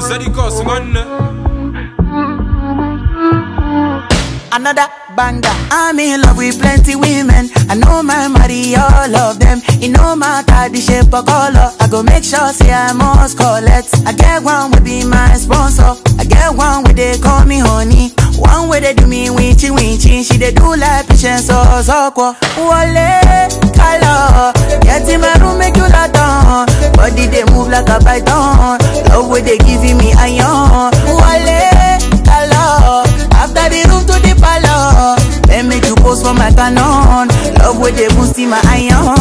Another banger. I'm in love with plenty women. I know my marry all of them. It no matter the shape or color. I go make sure say I must collect. I get one will be my sponsor. I get one where they call me honey. One way they do me winchy winchy. She they do like patience or soko. Wale color. Get in my room make you lot on. Body they move like a python. Love where they giving me iron. Wale color. After the room to the palace, they make you pose for my canon. Love where they boost in my iron.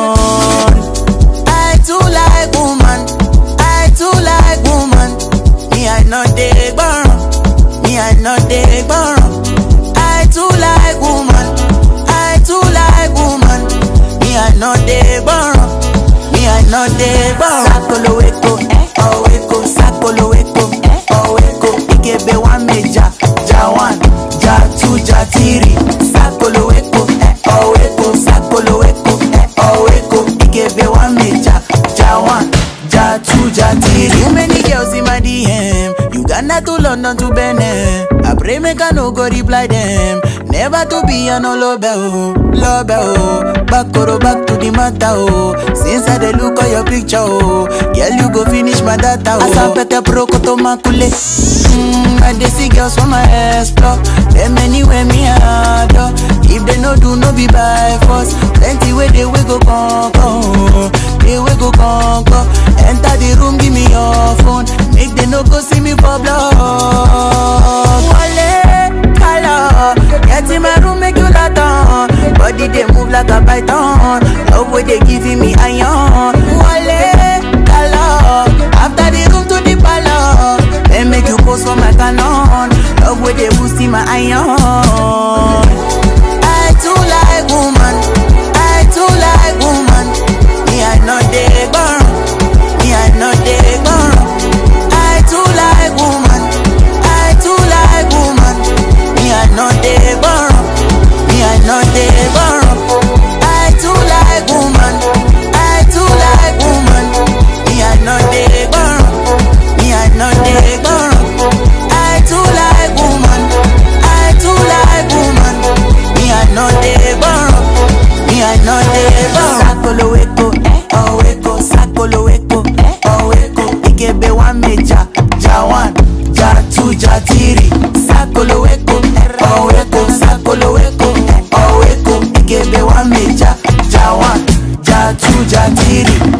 I too like woman. I too like woman. Me I know they burn. Me I know they burn. I too like woman. I too like woman. Me I know they burn. Me I know they burn. Sakolo weko, oh weko, sakolo weko, oh weko. Ikebe one meja. One, ja two, ja three. Sakolo weko, oh weko, sakolo weko, oh weko. Ikebe one meja, ja one, ja two, ja three. Too many girls in my DM. Uganda to London to Benin. I pray make I no go reply them. Never to be a no love oh. Back to the matter oh. Since I dey look at your picture oh. Girl you go finish my data oh. Asapete proko to makule. I dey see girls for my explore. Them anywhere me adore. If they no do no be by force. Plenty way they we go conquer. They we go conquer. Enter the room give me your phone. Make they no go see me for blood. Wale color. Get in my room make you lot on. Body they move like a python. Love way they giving me iron. Wale color. After the room to the palace, they make you pose for my canon. Love way they boost in my iron. I too like woman. I too like woman. Me I know they burn. Me I know they burn. I too like woman. I too like woman. Me I know they burn. Me I know they burn. I too like woman. I too like woman. Me I know they burn. Me I know they burn. I too like woman. I too like woman. Me I know they burn. Me I know they burn. Sakolo weko, oh weko, sakolo weko, oh weko. Ikebe one meja, ja one, ja two, ja three. Sakolo weko, oh weko, sakolo weko, oh weko. Ikebe one meja, ja one, ja two, ja three.